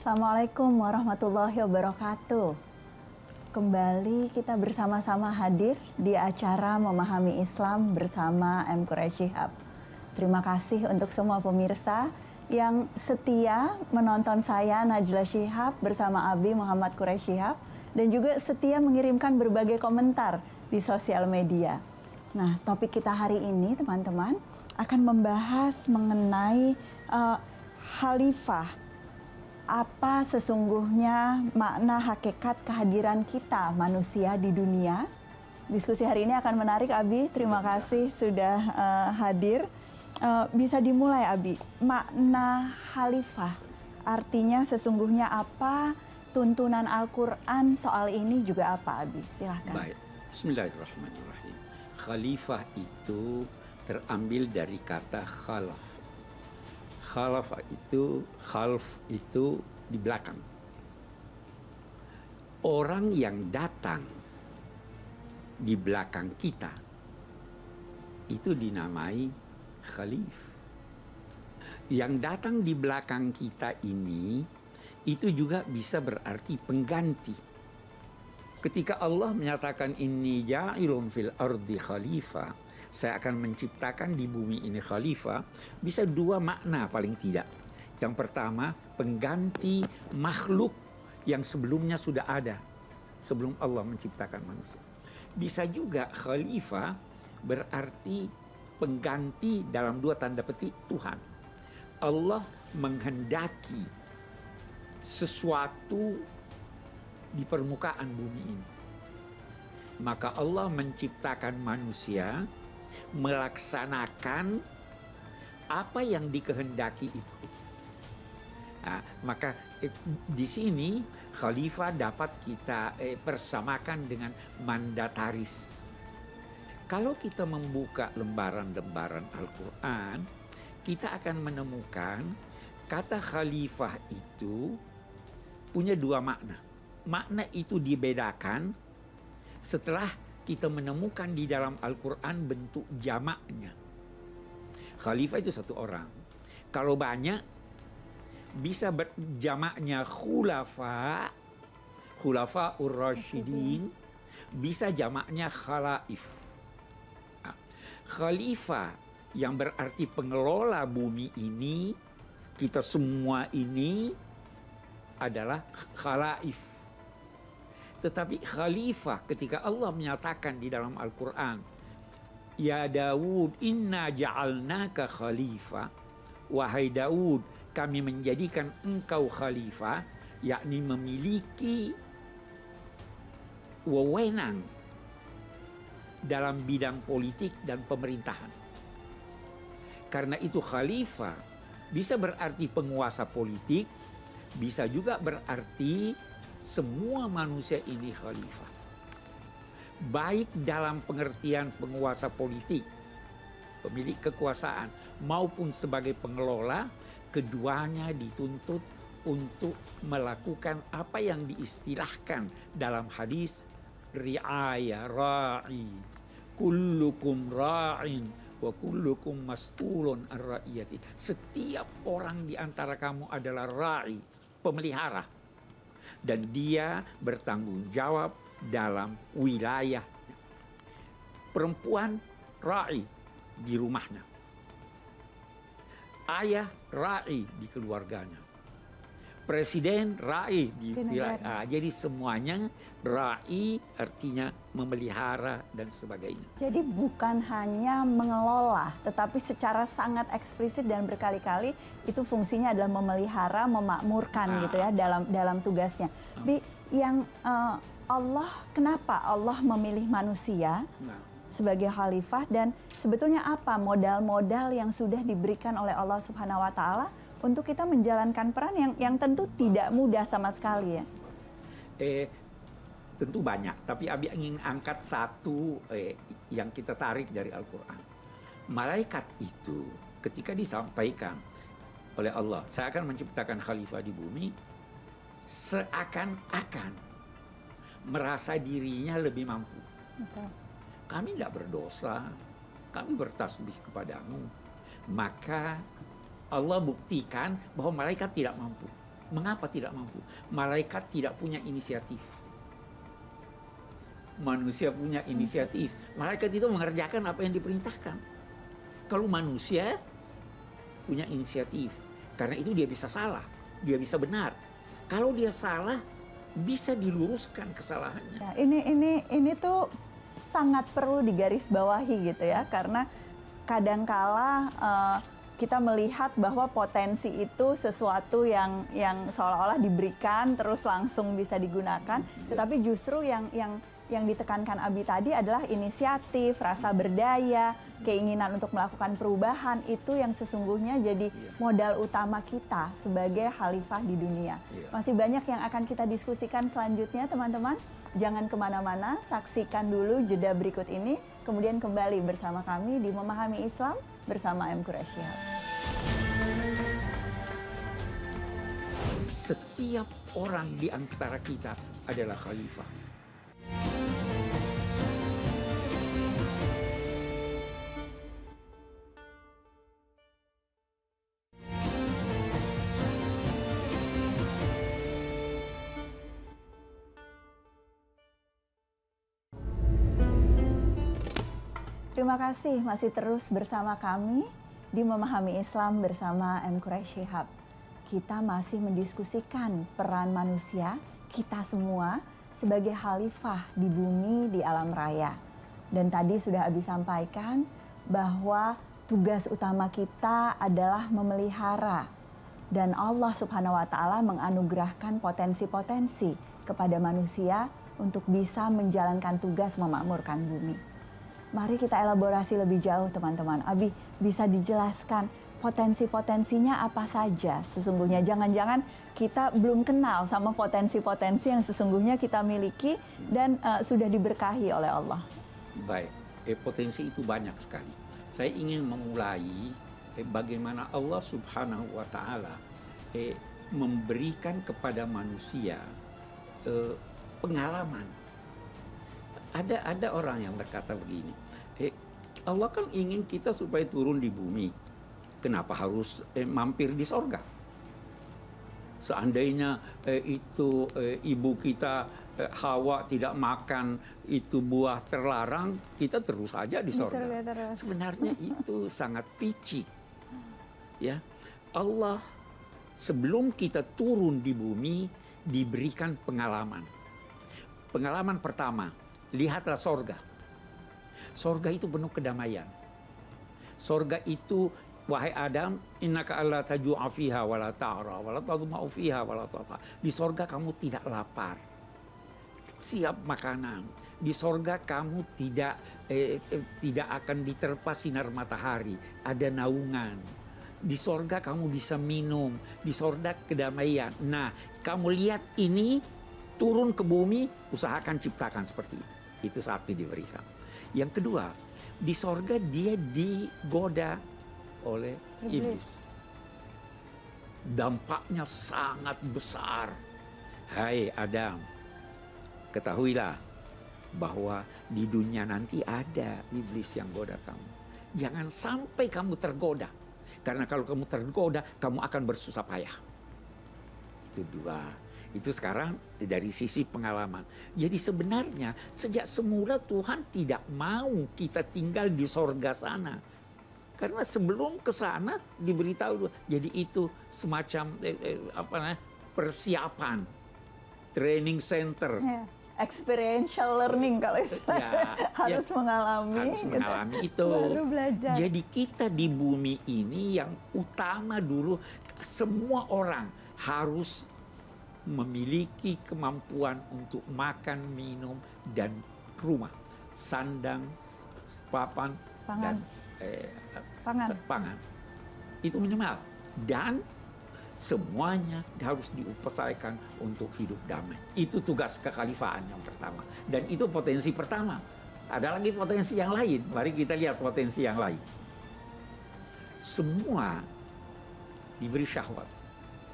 Assalamualaikum warahmatullahi wabarakatuh. Kembali kita bersama-sama hadir di acara Memahami Islam bersama M. Quraish Shihab. Terima kasih untuk semua pemirsa yang setia menonton saya Najla Shihab bersama Abi Muhammad Quraish Shihab dan juga setia mengirimkan berbagai komentar di sosial media. Nah, topik kita hari ini teman-teman akan membahas mengenai khalifah. Apa sesungguhnya makna hakikat kehadiran kita manusia di dunia? Diskusi hari ini akan menarik, Abi. Terima kasih sudah hadir. Bisa dimulai, Abi. Makna khalifah, artinya sesungguhnya apa? Tuntunan Al-Quran soal ini juga apa, Abi? Silahkan. Baik, bismillahirrahmanirrahim. Khalifah itu terambil dari kata khalaf. Khalaf itu di belakang. Orang yang datang di belakang kita itu dinamai khalif. Yang datang di belakang kita ini itu juga bisa berarti pengganti. Ketika Allah menyatakan inni ja'ilun fil ardi khalifah, saya akan menciptakan di bumi ini khalifah, bisa dua makna paling tidak. Yang pertama, pengganti makhluk yang sebelumnya sudah ada sebelum Allah menciptakan manusia. Bisa juga khalifah berarti pengganti dalam dua tanda petik Tuhan. Allah menghendaki sesuatu di permukaan bumi ini. Maka Allah menciptakan manusia melaksanakan apa yang dikehendaki itu. Nah, maka di sini khalifah dapat kita persamakan dengan mandataris. Kalau kita membuka lembaran-lembaran Al-Quran, kita akan menemukan kata khalifah itu punya dua makna. Makna itu dibedakan setelah kita menemukan di dalam Al-Quran bentuk jamaknya. Khalifah itu satu orang. Kalau banyak, bisa jamaknya khulafa, khulafa ur-rasyidin, bisa jamaknya khalaif. Nah, khalifah yang berarti pengelola bumi ini, kita semua ini adalah khalaif. Tetapi khalifah ketika Allah menyatakan di dalam Al-Quran, Ya Daud inna ja'alnaka khalifah, wahai Daud kami menjadikan engkau khalifah, yakni memiliki wewenang dalam bidang politik dan pemerintahan. Karena itu khalifah bisa berarti penguasa politik, bisa juga berarti semua manusia ini khalifah. Baik dalam pengertian penguasa politik, pemilik kekuasaan, maupun sebagai pengelola, keduanya dituntut untuk melakukan apa yang diistilahkan dalam hadis ri'aya ra'i, kullukum ra'in wa kullukum mas'ulun ar-ra'iyati. Setiap orang di antara kamu adalah ra'i, pemelihara, dan dia bertanggung jawab dalam wilayah. Perempuan ra'i di rumahnya, ayah ra'i di keluarganya, presiden ra'i di wilayah. Jadi semuanya ra'i artinya memelihara dan sebagainya. Jadi bukan hanya mengelola, tetapi secara sangat eksplisit dan berkali-kali itu fungsinya adalah memelihara, memakmurkan gitu ya dalam tugasnya. Yang Allah, kenapa Allah memilih manusia sebagai khalifah, dan sebetulnya apa modal-modal yang sudah diberikan oleh Allah Subhanahu wa taala untuk kita menjalankan peran yang tentu tidak mudah sama sekali ya. Tentu banyak, tapi Abi ingin angkat satu yang kita tarik dari Al-Quran. Malaikat itu ketika disampaikan oleh Allah, saya akan menciptakan khalifah di bumi, seakan-akan merasa dirinya lebih mampu. Betul. Kami tidak berdosa, kami bertasbih kepadamu. Maka Allah buktikan bahwa malaikat tidak mampu. Mengapa tidak mampu? Malaikat tidak punya inisiatif. Manusia punya inisiatif. Malaikat itu mengerjakan apa yang diperintahkan. Kalau manusia punya inisiatif, karena itu dia bisa salah, dia bisa benar. Kalau dia salah, bisa diluruskan kesalahannya. Ya, ini tuh sangat perlu digarisbawahi gitu ya, karena kadangkala kita melihat bahwa potensi itu sesuatu yang seolah-olah diberikan terus langsung bisa digunakan, tetapi justru yang ditekankan Abi tadi adalah inisiatif, rasa berdaya, keinginan untuk melakukan perubahan, itu yang sesungguhnya jadi modal utama kita sebagai khalifah di dunia. Masih banyak yang akan kita diskusikan selanjutnya, teman-teman. Jangan kemana-mana, saksikan dulu jeda berikut ini, kemudian kembali bersama kami di Memahami Islam bersama M. Quraish Shihab. Setiap orang di antara kita adalah khalifah. Terima kasih masih terus bersama kami di Memahami Islam bersama M. Quraish Shihab. Kita masih mendiskusikan peran manusia, kita semua sebagai khalifah di bumi, di alam raya. Dan tadi sudah Abi sampaikan bahwa tugas utama kita adalah memelihara. Dan Allah Subhanahu wa Ta'ala menganugerahkan potensi-potensi kepada manusia untuk bisa menjalankan tugas memakmurkan bumi. Mari kita elaborasi lebih jauh, teman-teman. Abi, bisa dijelaskan potensi-potensinya apa saja sesungguhnya? Jangan-jangan kita belum kenal sama potensi-potensi yang sesungguhnya kita miliki dan sudah diberkahi oleh Allah. Baik, potensi itu banyak sekali. Saya ingin memulai bagaimana Allah Subhanahu wa Ta'ala memberikan kepada manusia pengalaman. Ada orang yang berkata begini, Allah kan ingin kita supaya turun di bumi. Kenapa harus mampir di sorga? Seandainya ibu kita Hawa tidak makan itu buah terlarang, kita terus saja di sorga. Sebenarnya itu sangat picik. Ya, Allah sebelum kita turun di bumi diberikan pengalaman. Pengalaman pertama, lihatlah sorga. Sorga itu penuh kedamaian. Sorga itu, wahai Adam, innaka alla taju'a fiha wa la ta'ra wa la tadma'u fiha wa la tat'a. Di sorga kamu tidak lapar, siap makanan. Di sorga kamu tidak akan diterpa sinar matahari, ada naungan. Di sorga kamu bisa minum, di sorga kedamaian. Nah, kamu lihat ini turun ke bumi, usahakan ciptakan seperti itu. Itu satu diberikan. Yang kedua, di sorga dia digoda oleh iblis. Dampaknya sangat besar. Hai Adam, ketahuilah bahwa di dunia nanti ada iblis yang goda kamu. Jangan sampai kamu tergoda. Karena kalau kamu tergoda, kamu akan bersusah payah. Itu dua. Itu sekarang dari sisi pengalaman. Jadi sebenarnya sejak semula Tuhan tidak mau kita tinggal di sorga sana. Karena sebelum ke sana diberitahu. Jadi itu semacam persiapan. Training center. Experiential learning kalau istilah. Harus mengalami. Harus mengalami itu. Baru belajar. Jadi kita di bumi ini yang utama dulu. Semua orang harus memiliki kemampuan untuk makan, minum, dan rumah, sandang, papan, dan pangan. Itu minimal. Dan semuanya harus diupayakan untuk hidup damai. Itu tugas kekhalifahan yang pertama. Dan itu potensi pertama. Ada lagi potensi yang lain. Mari kita lihat potensi yang lain. Semua diberi syahwat.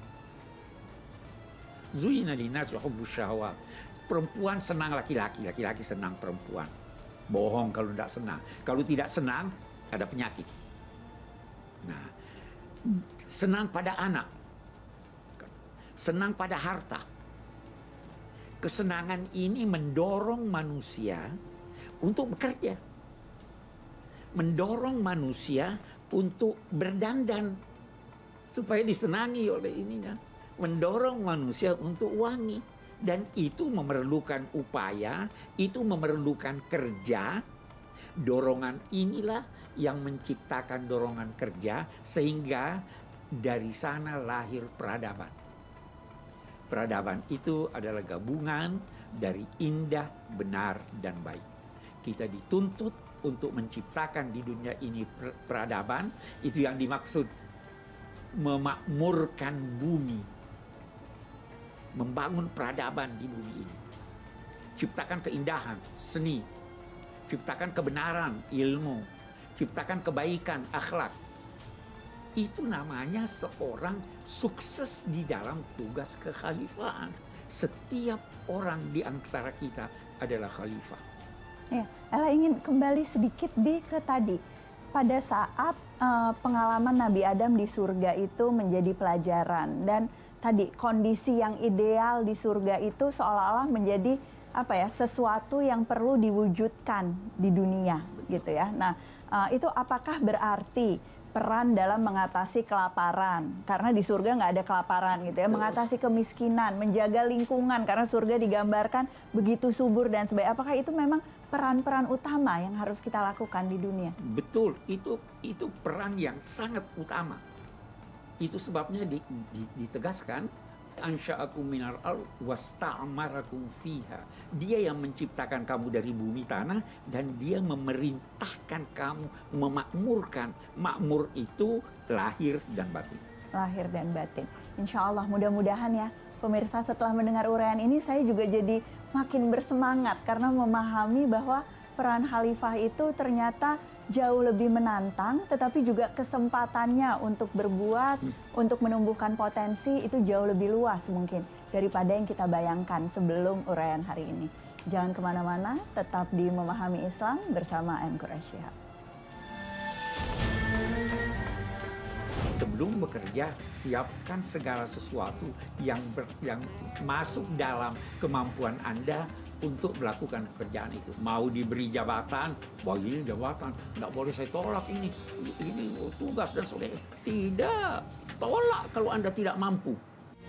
Zuyina linnas hubbus syahwat. Perempuan senang laki-laki, laki-laki senang perempuan. Bohong kalau tidak senang. Kalau tidak senang, ada penyakit. Nah, senang pada anak. senang pada harta. Kesenangan ini mendorong manusia untuk bekerja, mendorong manusia untuk berdandan supaya disenangi oleh ininya, mendorong manusia untuk wangi, dan itu memerlukan upaya, itu memerlukan kerja. Dorongan inilah yang menciptakan dorongan kerja, sehingga dari sana lahir peradaban. Peradaban itu adalah gabungan dari indah, benar, dan baik. Kita dituntut untuk menciptakan di dunia ini peradaban. Itu yang dimaksud memakmurkan bumi, membangun peradaban di bumi ini. Ciptakan keindahan, seni, ciptakan kebenaran, ilmu, ciptakan kebaikan, akhlak. Itu namanya seorang sukses di dalam tugas kekhalifahan. Setiap orang di antara kita adalah khalifah. Ya, Ella ingin kembali sedikit ke tadi. Pada saat pengalaman Nabi Adam di surga itu menjadi pelajaran, dan tadi kondisi yang ideal di surga itu seolah-olah menjadi sesuatu yang perlu diwujudkan di dunia, gitu ya. Nah, itu apakah berarti peran dalam mengatasi kelaparan, karena di surga nggak ada kelaparan, gitu ya, mengatasi kemiskinan, menjaga lingkungan, karena surga digambarkan begitu subur dan sebagainya. Apakah itu memang peran-peran utama yang harus kita lakukan di dunia? Betul, itu peran yang sangat utama. Itu sebabnya ditegaskan, ansya'akum minar al wasta'amarakum fiha. Dia yang menciptakan kamu dari bumi tanah, dan dia memerintahkan kamu, memakmurkan. Makmur itu lahir dan batin. Lahir dan batin. Insya Allah, mudah-mudahan ya pemirsa, setelah mendengar uraian ini saya juga jadi makin bersemangat, karena memahami bahwa peran khalifah itu ternyata jauh lebih menantang, tetapi juga kesempatannya untuk berbuat, untuk menumbuhkan potensi itu jauh lebih luas mungkin daripada yang kita bayangkan sebelum uraian hari ini. Jangan kemana-mana, tetap di Memahami Islam bersama M. Quraish Shihab. Sebelum bekerja, siapkan segala sesuatu yang masuk dalam kemampuan Anda untuk melakukan pekerjaan itu. Mau diberi jabatan, wah ini jabatan, nggak boleh saya tolak ini tugas dan sebagainya. Tidak, tolak kalau Anda tidak mampu.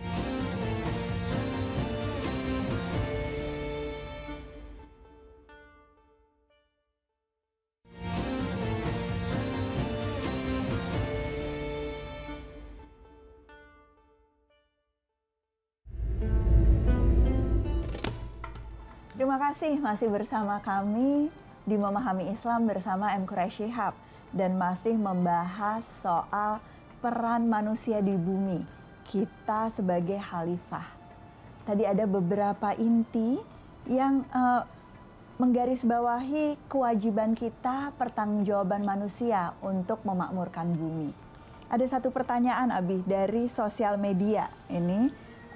Terima kasih masih bersama kami di Memahami Islam bersama M. Quraish Shihab, dan masih membahas soal peran manusia di bumi, kita sebagai khalifah. Tadi ada beberapa inti yang menggarisbawahi kewajiban kita, pertanggungjawaban manusia untuk memakmurkan bumi. Ada satu pertanyaan, Abi, dari sosial media ini.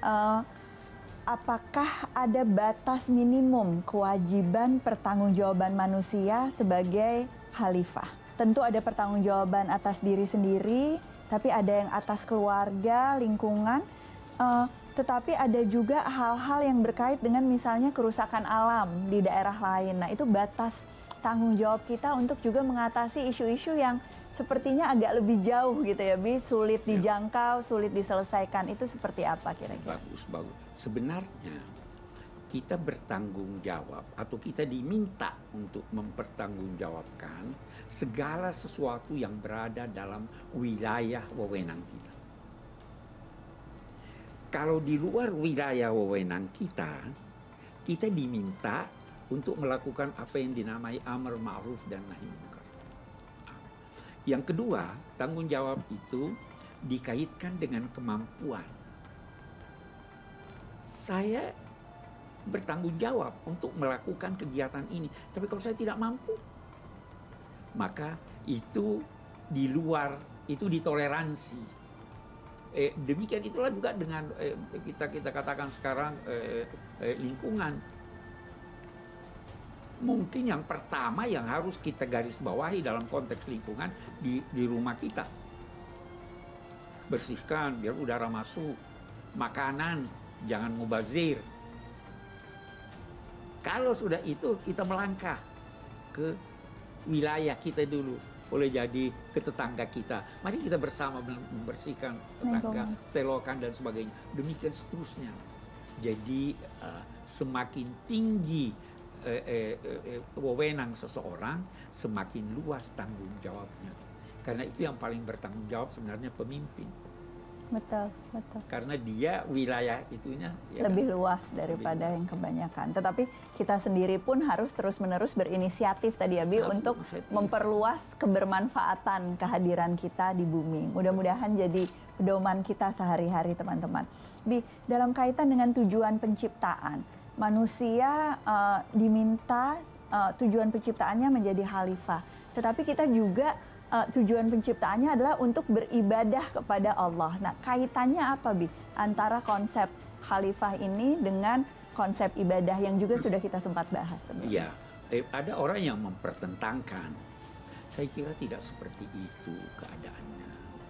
Apakah ada batas minimum kewajiban pertanggungjawaban manusia sebagai khalifah? Tentu ada pertanggungjawaban atas diri sendiri, tapi ada yang atas keluarga, lingkungan, tetapi ada juga hal-hal yang berkait dengan misalnya kerusakan alam di daerah lain. Nah, itu batas tanggung jawab kita untuk juga mengatasi isu-isu yang sepertinya agak lebih jauh gitu ya, Bi, sulit dijangkau, sulit diselesaikan. Itu seperti apa kira-kira? Bagus. Sebenarnya kita bertanggung jawab atau kita diminta untuk mempertanggungjawabkan segala sesuatu yang berada dalam wilayah wewenang kita. Kalau di luar wilayah wewenang kita, kita diminta untuk melakukan apa yang dinamai amar ma'ruf dan nahi munkar. Yang kedua, tanggung jawab itu dikaitkan dengan kemampuan. Saya bertanggung jawab untuk melakukan kegiatan ini, tapi kalau saya tidak mampu, maka itu di luar, itu ditoleransi. Demikian itulah juga dengan kita katakan sekarang lingkungan. Mungkin yang pertama yang harus kita garis bawahi dalam konteks lingkungan di rumah kita. Bersihkan biar udara masuk. makanan, jangan mubazir. Kalau sudah itu, kita melangkah ke wilayah kita dulu. Boleh jadi ke tetangga kita. Mari kita bersama membersihkan tetangga, selokan dan sebagainya. Demikian seterusnya. Jadi semakin tinggi wewenang seseorang, semakin luas tanggung jawabnya. Karena itu yang paling bertanggung jawab sebenarnya pemimpin. Betul, betul. Karena dia wilayah itunya ya lebih luas daripada yang kebanyakan. Tetapi kita sendiri pun harus terus-menerus berinisiatif tadi ya, Bi, untuk memperluas kebermanfaatan kehadiran kita di bumi. Mudah-mudahan jadi pedoman kita sehari-hari, teman-teman. Bi, dalam kaitan dengan tujuan penciptaan, manusia diminta tujuan penciptaannya menjadi khalifah. Tetapi kita juga tujuan penciptaannya adalah untuk beribadah kepada Allah. Nah, kaitannya apa, Bi, antara konsep khalifah ini dengan konsep ibadah yang juga sudah kita sempat bahas sebelumnya? Iya, ada orang yang mempertentangkan. Saya kira tidak seperti itu keadaannya.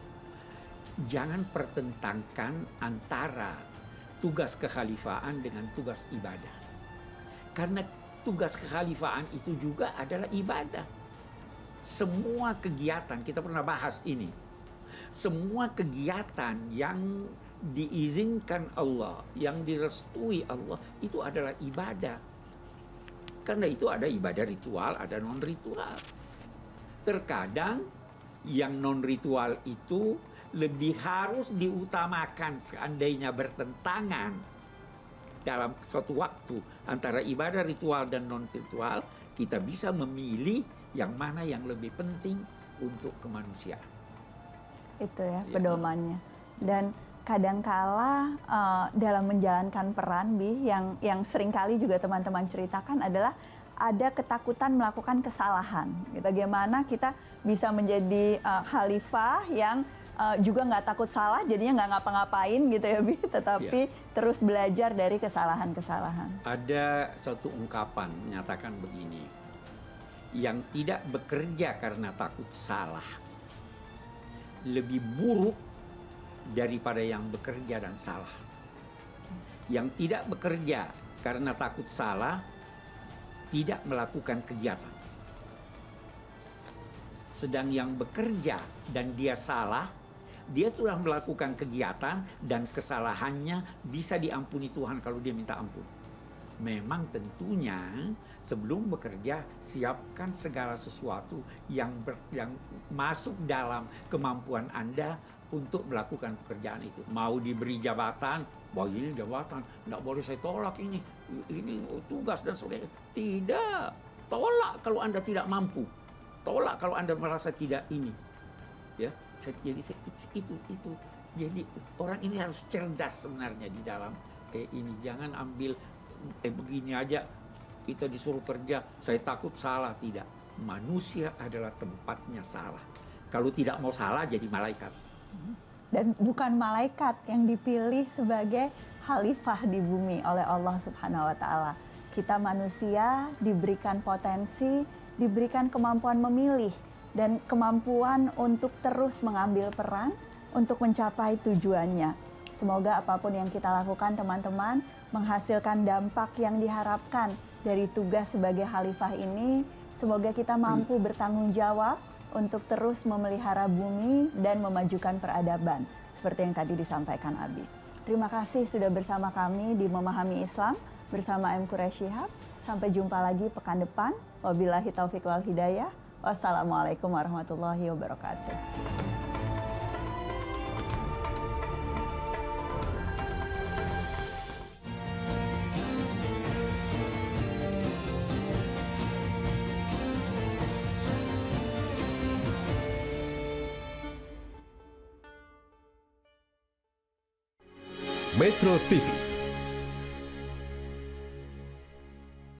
Jangan pertentangkan antara tugas kekhalifahan dengan tugas ibadah. Karena tugas kekhalifahan itu juga adalah ibadah. Semua kegiatan, kita pernah bahas ini, semua kegiatan yang diizinkan Allah, yang direstui Allah, itu adalah ibadah. Karena itu ada ibadah ritual, ada non-ritual. Terkadang yang non-ritual itu lebih harus diutamakan seandainya bertentangan dalam suatu waktu antara ibadah ritual dan non-ritual, kita bisa memilih yang mana yang lebih penting untuk kemanusiaan. Itu ya pedomannya. Dan kadangkala dalam menjalankan peran, Bi, yang seringkali juga teman-teman ceritakan adalah ada ketakutan melakukan kesalahan. Bagaimana kita bisa menjadi khalifah yang juga nggak takut salah, jadinya nggak ngapa-ngapain gitu ya, Bi, tetapi terus belajar dari kesalahan-kesalahan. Ada satu ungkapan menyatakan begini, yang tidak bekerja karena takut salah lebih buruk daripada yang bekerja dan salah. Yang tidak bekerja karena takut salah tidak melakukan kegiatan. Sedang yang bekerja dan dia salah, dia sudah melakukan kegiatan dan kesalahannya bisa diampuni Tuhan kalau dia minta ampun. Memang tentunya sebelum bekerja siapkan segala sesuatu yang masuk dalam kemampuan Anda untuk melakukan pekerjaan itu. Mau diberi jabatan, wah ini jabatan, tidak boleh saya tolak ini tugas dan sebagainya. Tidak, tolak kalau Anda tidak mampu, tolak kalau Anda merasa tidak ini. Ya, jadi itu. Jadi orang ini harus cerdas sebenarnya di dalam ini. Jangan ambil begini aja kita disuruh kerja, saya takut salah. Tidak, manusia adalah tempatnya salah. Kalau tidak mau salah jadi malaikat. Dan bukan malaikat yang dipilih sebagai khalifah di bumi oleh Allah Subhanahu wa Ta'ala. Kita manusia diberikan potensi, diberikan kemampuan memilih dan kemampuan untuk terus mengambil peran untuk mencapai tujuannya. Semoga apapun yang kita lakukan, teman-teman, menghasilkan dampak yang diharapkan dari tugas sebagai khalifah ini. Semoga kita mampu bertanggung jawab untuk terus memelihara bumi dan memajukan peradaban, seperti yang tadi disampaikan Abi. Terima kasih sudah bersama kami di Memahami Islam bersama M. Quraish Shihab. Sampai jumpa lagi pekan depan. Wabillahi taufiq wal hidayah. Wassalamualaikum warahmatullahi wabarakatuh. Metro TV